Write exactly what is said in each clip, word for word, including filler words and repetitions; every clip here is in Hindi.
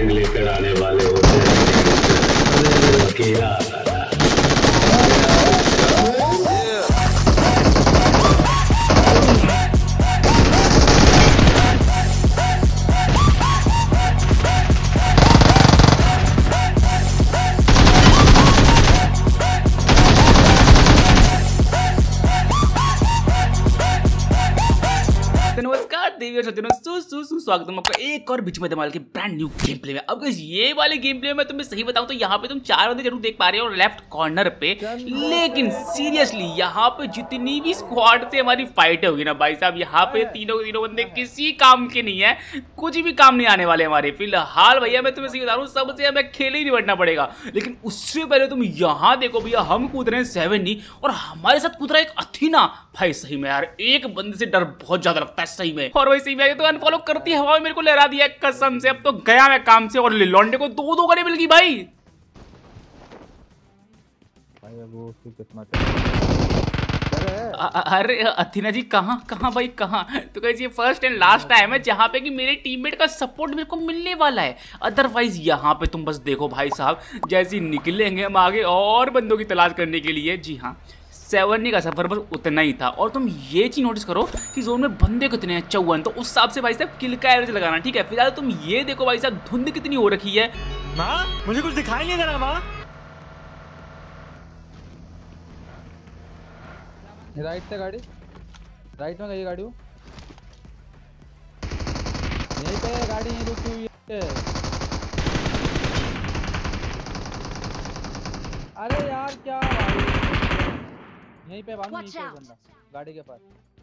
गैंग लेकर आने वाले होते हैं, अकेला आता था। देवियों सज्जनों सु सु सु स्वागत है आपका एक और बीच में धमाल के ब्रांड न्यू गेम प्ले में। अब गाइस ये वाले गेम प्ले में तुम्हें सही बताऊं तो यहाँ पे तुम चार बंदे जरूर देख पा रहे हो लेफ्ट कॉर्नर पे, लेकिन सीरियसली यहाँ पे जितनी भी स्क्वाड से हमारी फाइट होगी ना भाई साहब, यहाँ पे तीनों तीनों बंदे किसी काम के नहीं है, कुछ भी काम नहीं आने वाले हमारे। फिलहाल भैया मैं तुम्हें सही बता रहा हूँ, सबसे हमें खेल ही निपटना पड़ेगा। लेकिन उससे पहले तुम यहाँ देखो भैया, हम कूद रहे हैं सेवन और हमारे साथ कूद रहा है एक अथीना। भाई सही में यार एक बंदे से डर बहुत ज्यादा लगता है सही में। और भाई सही में तो अनफॉलो करती हवा में मेरे को लहरा दिया कसम से। अब तो गया मैं काम से और लौंडे को दो दो गले मिल गई भाई। वो कितना अरे अथीना जी कहाँ कहाँ भाई कहाँ? तो कैसे ये फर्स्ट एंड लास्ट टाइम है जहाँ पे कि मेरे टीममेट का सपोर्ट मेरे को मिलने वाला है। अदरवाइज यहाँ पे तुम बस देखो भाई साहब, जैसे ही निकलेंगे हम आगे और बंदों की तलाश करने के लिए। जी हाँ, सेवन का सफर बस उतना ही था। और तुम ये चीज नोटिस करो कि जोन में बंदे कितने हैं, चौवन। तो उस हिसाब से भाई साहब किल का एवरेज लगाना, ठीक है। फिलहाल तुम ये देखो भाई साहब, धुंध कितनी हो रखी है। माँ मुझे कुछ दिखाई नहीं दे रहा माँ। राइट से गाड़ी, राइट में गई गाड़ी, वो यहीं पे है गाड़ी, यहीं रुकी हुई है। अरे यार क्या भाई, यहीं पे बांध, यहीं पे बंदा गाड़ी के पास।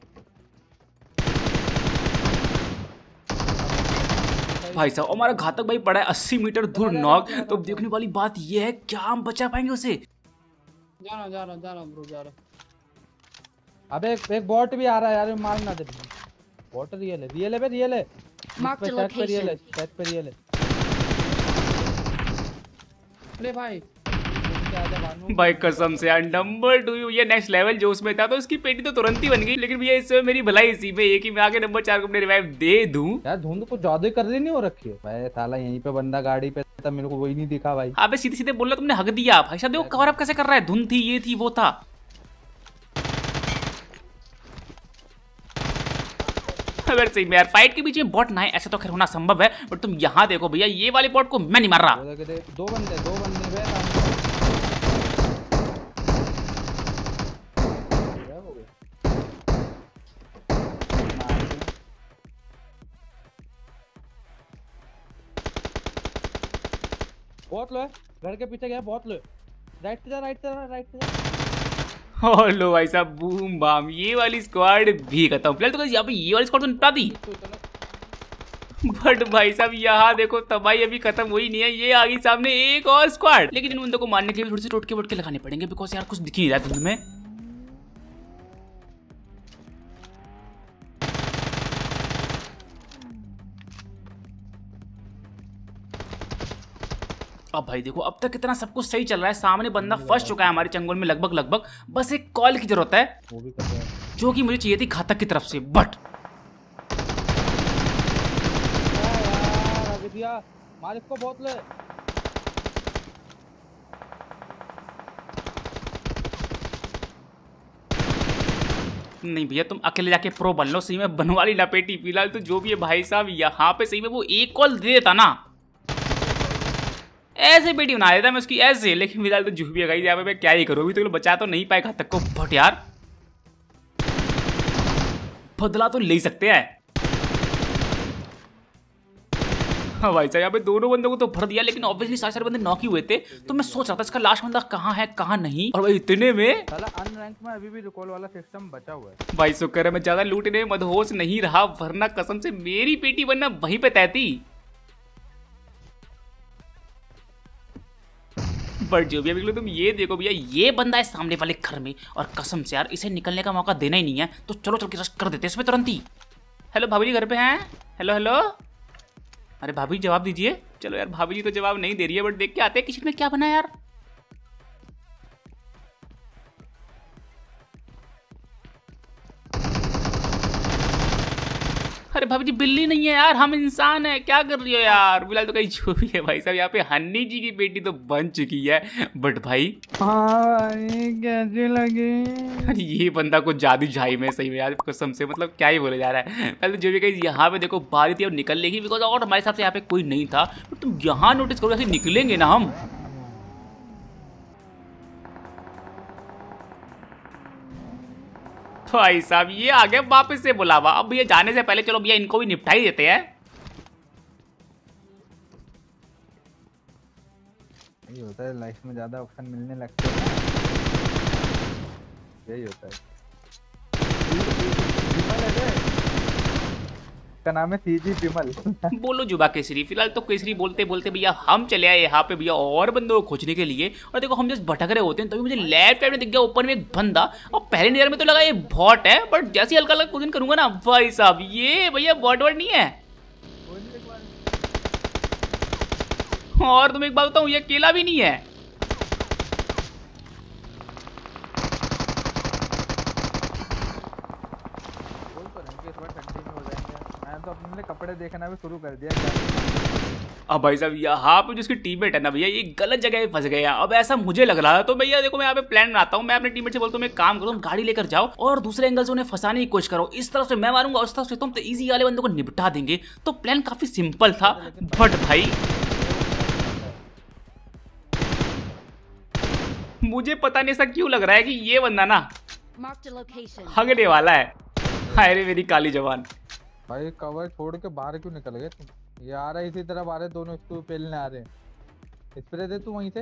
भाई साहब हमारा घातक भाई पड़ा है अस्सी मीटर दूर नॉक। तो देखने वाली बात ये है क्या हम बचा पाएंगे उसे? जा रहा जा रहा जा रहा ब्रो जा रहा। अबे एक, एक बॉट भी आ रहा है यार, मार ना दे। बॉट रियल है, रियल है बे, रियल है। मार्क द लोकेशन पे रियल है, सेट पे रियल है। अरे भाई भाई कसम से यार, नंबर टू ये नेक्स्ट लेवल जो उसमें था तो उसकी पेटी तो तुरंत ही बन गई। लेकिन भैया इसमें मेरी भलाई इसी में एक ही मैं आगे नंबर चार को अपने रिवाइव दे दूं। यार धुंध को ज्यादा कर रही नहीं हो रखी है भाई साला, यहीं पे बंदा गाड़ी पे था, मेरे को वही नहीं दिखा भाई। अबे सीधे सीधे बोलना, तुमने हक दिया भाई साहब। देखो कवर अप कैसे कर रहा है, धुंध थी, ये थी, वो था। अगर सही में यार फाइट के बीच में बॉट ना है ऐसे तो खैर होना संभव है, बट तुम यहाँ देखो भैया, ये वाले बॉट को मैं नहीं मार रहा। दो बंदे दो बंदे बहुत लो है, घर के पीछे गया, बहुत लो। राइट से जा, राइट से जा, राइट से जा। और लो भाई साहब बूम बाम, ये वाली स्क्वाड भी खत्म। फिलहाल तो यहाँ पे ये वाली स्क्वाड तो निपटा दी, बट भाई साहब यहाँ देखो तबाही अभी खत्म हुई नहीं है। ये आ गई सामने एक और स्क्वाड। लेकिन इन बंदों को मारने के लिए थोड़ी सी टोटके वोटके लगाने पड़ेंगे, बिकॉज यार कुछ दिख नहीं रहा धुंध में। अब भाई देखो अब तक कितना सब कुछ सही चल रहा है। सामने बंदा फंस चुका है हमारे चंगुल में लगभग लगभग। बस एक कॉल की जरूरत है, वो भी कर रहा है जो कि मुझे चाहिए थी घातक की तरफ से। बट यार अभी दिया, मालिक को बहुत ले। नहीं भैया तुम अकेले जाके प्रो बन लो, सही में बनवा ली लपेटी। फिलहाल तो जो भी है भाई साहब यहाँ पे सही में वो एक कॉल दे देता ना, ऐसे पेटी बना देता मैं उसकी ऐसे। लेकिन फिलहाल तो जो भी है यहाँ पे मैं क्या ही करूँ, अभी तो बचा तो नहीं पाए घातक को। बट यार बदला तो ले ही सकते हैं। हाँ भाई साहब यहाँ पे दोनों बंदों को तो भर दिया, लेकिन ऑब्वियसली सारे सारे बंदे नॉक ही हुए थे। तो मैं सोच रहा था इसका लास्ट बंदा कहाँ है कहाँ नहीं। और भाई इतने में साला अनरैंक में अभी भी रिकॉल वाला सिस्टम बचा हुआ है भाई। शुक्र है मैं ज्यादा लूटने में मदहोश नहीं रहा, वरना कसम से मेरी पेटी बनना वहीं पे तैती। बट जो भी अभी तुम ये देखो भैया, ये बंदा है सामने वाले घर में और कसम से यार इसे निकलने का मौका देना ही नहीं है। तो चलो चल के रश कर देते हैं इसमें तुरंत ही। हेलो भाभी जी घर पे हैं? हेलो हेलो, अरे भाभी जवाब दीजिए। चलो यार भाभी जी तो जवाब नहीं दे रही है, बट देख के आते हैं किचन में क्या बना है यार। अरे भाभी जी बिल्ली नहीं है यार, हम इंसान है, क्या कर रही हो यार। फिलहाल तो कहीं जो भी है भाई साहब, यहाँ पे हन्नी जी की बेटी तो बन चुकी है, बट भाई हाँ कैसी लगी। अरे ये बंदा कुछ जादू झाई में सही में यार, कसम से मतलब क्या ही बोले जा रहा है। पहले तो जो भी कहीं यहाँ पे देखो बारी थी अब निकल लेगी, बिकॉज और हमारे हिसाब से यहाँ पे कोई नहीं था, तो तुम यहाँ नोटिस करो ऐसे निकलेंगे ना हम। भाई साहब ये आ गया वापस से बुलावा। अब भैया जाने से पहले चलो भैया इनको भी निपटा ही देते हैं। यही होता है लाइफ में, ज्यादा ऑप्शन मिलने लगते हैं, यही होता है। का नाम है सीजी विमल। बोलो जुबा केसरी। फिलहाल तो केसरी बोलते बोलते भैया हम चले आए यहाँ पे भैया और बंदों को खोजने के लिए। और देखो हम जस्ट भटक रहे होते हैं तभी मुझे लेफ्ट साइड में दिख गया ऊपर में एक बंदा, और पहले नजर में तो लगा ये बॉट है, बट जैसे हल्का हल्का कुछ करूंगा ना भाई साहब ये भैया बॉट वर्ड नहीं है। और तुम एक बात बताऊं ये अकेला भी नहीं है। तो अपने कपड़े देखना भी शुरू कर दिया। अब भाई साहब यहाँ पे जिसकी टीममेट है ना भैया ये गलत जगह फंस गए हैं, अब ऐसा मुझे लग रहा है। तो भैया देखो मैं यहाँ पे प्लान बनाता हूँ, मैं अपने टीममेट से बोलता हूँ मैं काम करूँ, गाड़ी लेकर जाओ और दूसरे एंगल से उन्हें फंसाने की कोशिश करो। इस तरफ से मैं मारूंगा, उस तरफ से तुम, तो इजी वाले बंदों को निपटा देंगे। तो प्लान काफी सिंपल था, बट भाई मुझे पता नहीं ऐसा क्यों लग रहा है कि ये बंदा ना हगने वाला है। हाय रे मेरी काली जवान। भाई कवर छोड़ के बाहर क्यों निकल गए तुम? ये आ रहा है इसी तरफ आ रहे, दोनों इसको पेलने आ रहे हैं। स्प्रे दे तू वहीं से।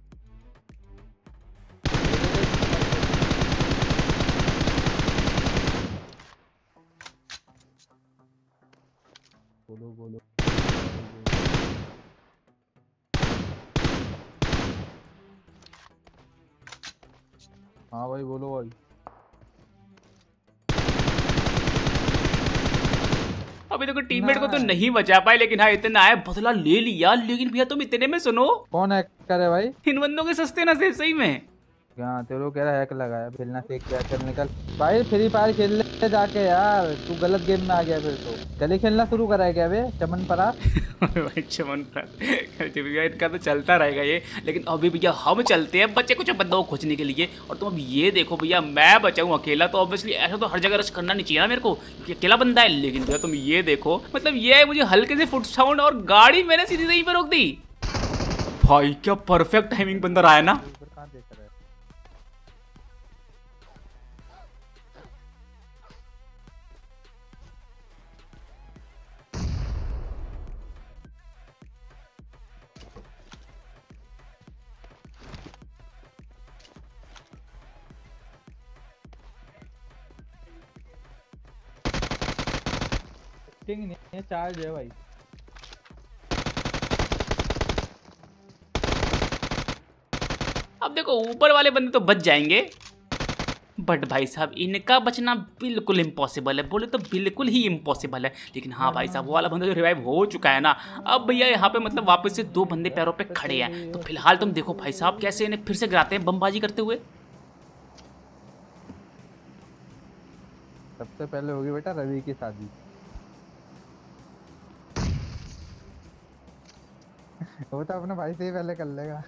बोलो बोलो। हाँ भाई बोलो भाई। अभी देखो टीममेट को तो नहीं बचा पाए, लेकिन हाँ इतना है बदला ले लिया। लेकिन भैया तुम इतने में सुनो, कौन हैक करे भाई? इन बंदों के सस्ते ना सेफ सही में। क्या तेरे कह रहा हैक लगाया, खेलना सीख गया, चल निकल भाई फ्री फायर खेल ले जाके यार। तू गलत गेम में आ गया फिर तो। चलिए खेलना शुरू करा है क्या बे चमन परा? भाई चमन परा भैया इनका तो चलता रहेगा ये। लेकिन अभी भैया हम चलते हैं बच्चे कुछ बंदों को खोजने के लिए। और तुम अब ये देखो भैया मैं बचा हूँ अकेला, तो ऑब्वियसली ऐसा तो हर जगह रश करना नहीं चाहिए ना मेरे को, क्योंकि अकेला बंदा है। लेकिन भैया तुम ये देखो मतलब ये है मुझे हल्के से फुट साउंड और गाड़ी मैंने सीधी सही पे रोक दी। भाई क्या परफेक्ट टाइमिंग बंदा रहा है ना। नहीं है, चार्ज है भाई। अब देखो ऊपर वाले बंदे तो बच जाएंगे, बट भाई साहब इनका बचना बिल्कुल इम्पॉसिबल है, बोले तो बिल्कुल ही इम्पॉसिबल है। लेकिन हाँ भाई साहब वो वाला बंदा जो रिवाइव हो चुका है ना, अब भैया यहाँ पे मतलब वापस से दो बंदे पैरों पे खड़े हैं। तो फिलहाल तुम देखो भाई साहब कैसे इन्हें फिर से गिराते हैं बमबाजी करते हुए। सबसे पहले होगी बेटा रवि की शादी। वो तो अपने भाई से ही पहले कर लेगा।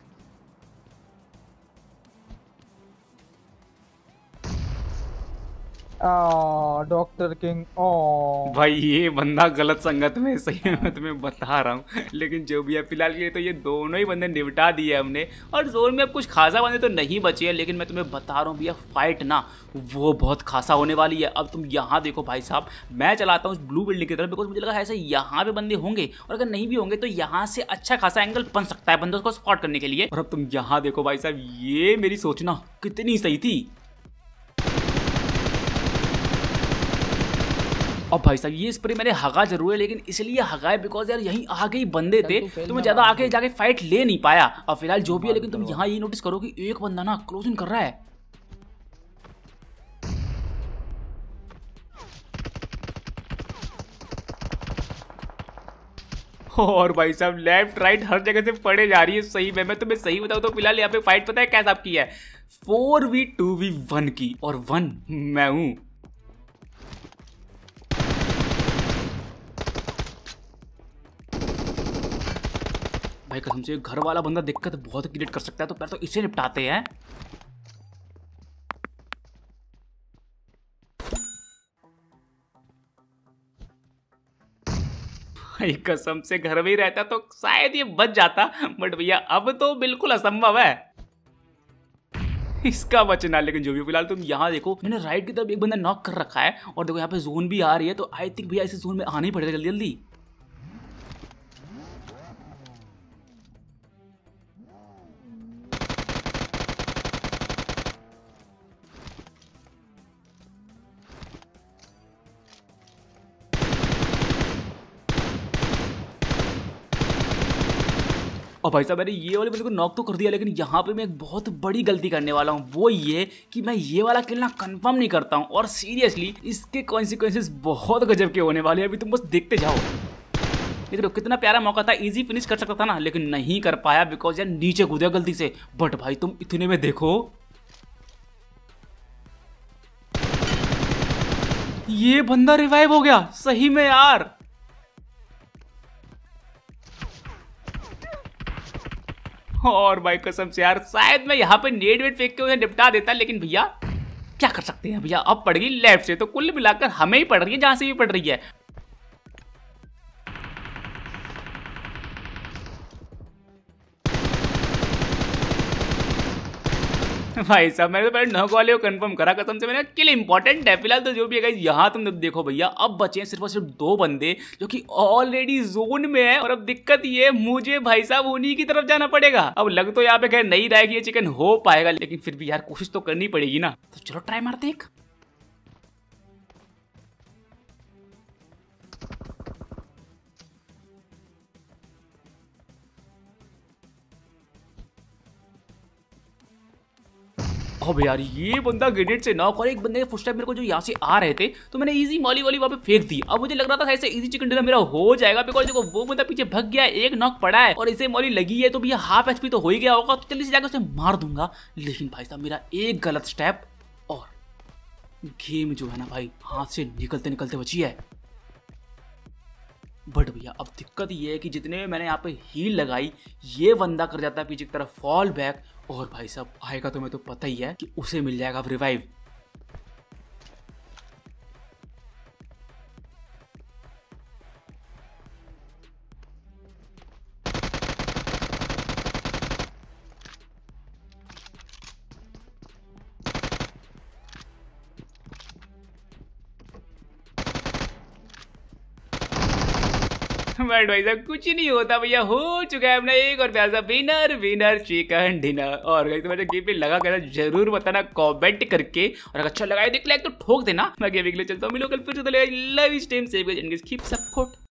Doctor king. ओ भाई ये बंदा गलत संगत में, सही में मैं तुम्हें बता रहा हूँ। लेकिन जो भी है फिलहाल के लिए तो ये दोनों ही बंदे निपटा दिए हमने, और जोन में अब कुछ खासा बंदे तो नहीं बचे हैं। लेकिन मैं तुम्हें बता रहा हूँ भैया फाइट ना वो बहुत खासा होने वाली है। अब तुम यहाँ देखो भाई साहब, मैं चलाता हूँ ब्लू बिल्डिंग की तरफ, बिकॉज मुझे लगा ऐसे यहाँ पे बंदे होंगे, और अगर नहीं भी होंगे तो यहाँ से अच्छा खासा एंगल बन सकता है बंदों को स्पॉट करने के लिए। और अब तुम यहाँ देखो भाई साहब, ये मेरी सोचना कितनी सही थी। और भाई साहब ये स्प्रे मैंने हगा जरूर है, लेकिन इसलिए हगाए बिकॉज यार यहीं आगे ही बंदे थे, तो मैं ज्यादा आगे जाके फाइट ले नहीं पाया। और फिलहाल जो भी है, लेकिन तुम यहाँ ये नोटिस करो कि एक बंदा ना क्लोजिंग कर रहा है। और भाई साहब लेफ्ट राइट हर जगह से पड़े जा रही है। सही में मैं तुम्हें सही बताऊं तो फिलहाल यहाँ पे फाइट पता है कैसा की है, four v two v one की, और वन मैं हूं। भाई कसम से घर वाला बंदा दिक्कत बहुत क्रिएट कर सकता है, तो पहले तो इसे निपटाते हैं। भाई कसम से घर में ही रहता तो शायद ये बच जाता, बट भैया अब तो बिल्कुल असंभव है इसका बचना। लेकिन जो भी फिलहाल तुम यहाँ देखो, मैंने राइट की तरफ एक बंदा नॉक कर रखा है और देखो यहाँ पे जोन भी आ रही है, तो आई थिंक भैया इस जोन में आना ही पड़ेगा जल्दी जल्दी। और भाई साहब मैंने ये वाले बंदे को नॉक तो कर दिया, लेकिन यहाँ पे मैं एक बहुत बड़ी गलती करने वाला हूँ, वो ये कि मैं ये वाला किल ना कंफर्म नहीं करता हूँ, और सीरियसली इसके कॉन्सिक्वेंसेस बहुत गजब के होने वाले हैं। अभी तुम बस देखते जाओ। लेकिन कितना प्यारा मौका था, इजी फिनिश कर सकता था ना, लेकिन नहीं कर पाया बिकॉज यार नीचे कूदा गलती से। बट भाई तुम इतने में देखो, ये बंदा रिवाइव हो गया सही में यार। और भाई कसम से यार शायद मैं यहाँ पे नेट वेट फेंक के उन्हें निपटा देता, लेकिन भैया क्या कर सकते हैं भैया, अब पड़ गई लेफ्ट से, तो कुल मिलाकर हमें ही पड़ रही है जहां से भी पड़ रही है। भाई साहब मैंने तो पहले नॉक वाले को कंफर्म करा, कसम से मैंने किल इंपॉर्टेंट है। फिलहाल तो जो भी है गाइस, यहाँ तुम देखो भैया अब बचे हैं सिर्फ और सिर्फ दो बंदे जो कि ऑलरेडी जोन में है, और अब दिक्कत ये मुझे भाई साहब उन्हीं की तरफ जाना पड़ेगा। अब लग तो यहाँ पे खैर नहीं रहा है कि ये चिकन हो पाएगा, लेकिन फिर भी यार कोशिश तो करनी पड़ेगी ना, तो चलो ट्राई मारते एक। अब यार ये बंदा ग्रेनेड से नॉक, और एक बंदे के फुटस्टेप मेरे को जो यहाँ से आ रहे थे, तो मैंने इजी मॉली वाली वहाँ पे फेंक दी। अब मुझे लग रहा था ऐसे इजी चिकन डिनर मेरा हो जाएगा, बिकॉज देखो वो बंदा पीछे भग गया, एक नॉक पड़ा है और इसे मॉली लगी है, तो भैया हाफ एचपी तो हो ही गया होगा, तो जल्दी से जाकर उसे मार दूंगा। लेकिन भाई साहब मेरा एक गलत स्टेप और गेम जो है ना भाई हाथ से निकलते निकलते बची है। बट भैया अब दिक्कत ये है कि जितने मैंने यहाँ पे हील लगाई, ये बंदा कर जाता है पीछे की तरफ फॉल बैक, और भाई साहब आएगा तो मैं तो पता ही है कि उसे मिल जाएगा अब रिवाइव। बट भाई साहब कुछ नहीं होता भैया, हो चुका है अपना एक और प्यासा विनर विनर चिकन डिनर। और गाइस तुम्हारे गेम पे लगा कैसा जरूर बताना कमेंट करके, और अगर अच्छा लगा देख लाइक तो ठोक देना। मैं गेम के लिए चलता हूँ, मिलो कल फिर से। Love you, stay safe guys, keep support.